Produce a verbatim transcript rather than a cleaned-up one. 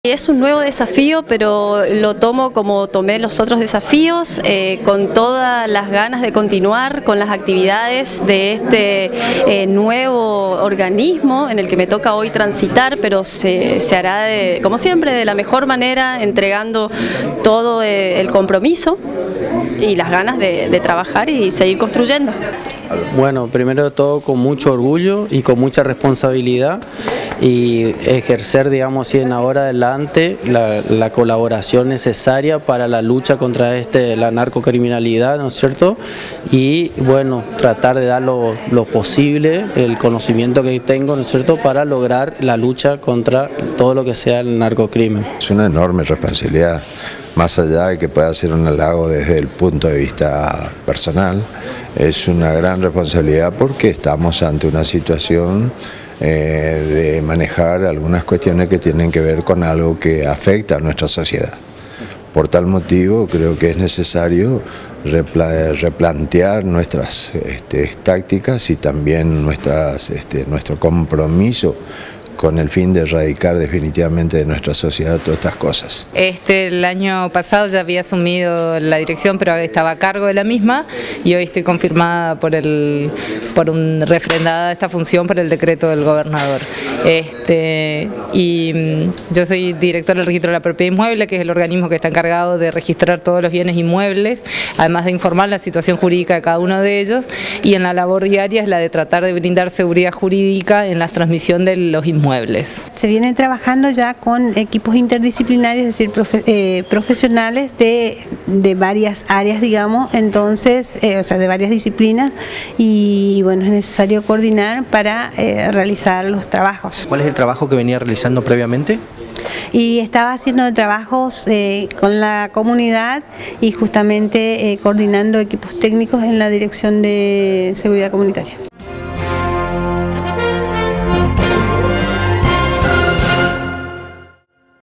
Es un nuevo desafío, pero lo tomo como tomé los otros desafíos, eh, con todas las ganas de continuar con las actividades de este eh, nuevo organismo en el que me toca hoy transitar, pero se, se hará, de, como siempre, de la mejor manera, entregando todo eh, el compromiso y las ganas de, de trabajar y seguir construyendo. Bueno, primero de todo con mucho orgullo y con mucha responsabilidad y ejercer, digamos, así en ahora adelante la, la colaboración necesaria para la lucha contra este, la narcocriminalidad, ¿no es cierto? Y bueno, tratar de dar lo, lo posible, el conocimiento que tengo, ¿no es cierto?, para lograr la lucha contra todo lo que sea el narcocrimen. Es una enorme responsabilidad, más allá de que pueda ser un halago desde el punto de vista personal. Es una gran responsabilidad porque estamos ante una situación eh, de manejar algunas cuestiones que tienen que ver con algo que afecta a nuestra sociedad. Por tal motivo creo que es necesario repla replantear nuestras este, tácticas y también nuestras, este, nuestro compromiso con el fin de erradicar definitivamente de nuestra sociedad todas estas cosas. Este, el año pasado ya había asumido la dirección, pero estaba a cargo de la misma, y hoy estoy confirmada por el, por un refrendada esta función por el decreto del gobernador. Este, y yo soy directora del registro de la propiedad inmueble, que es el organismo que está encargado de registrar todos los bienes inmuebles, además de informar la situación jurídica de cada uno de ellos, y en la labor diaria es la de tratar de brindar seguridad jurídica en la transmisión de los inmuebles. Se viene trabajando ya con equipos interdisciplinarios, es decir, profe, eh, profesionales de, de varias áreas, digamos, entonces, eh, o sea, de varias disciplinas, y bueno, es necesario coordinar para eh, realizar los trabajos. ¿Cuál es el trabajo que venía realizando previamente? Y estaba haciendo trabajos eh, con la comunidad y justamente eh, coordinando equipos técnicos en la Dirección de Seguridad Comunitaria.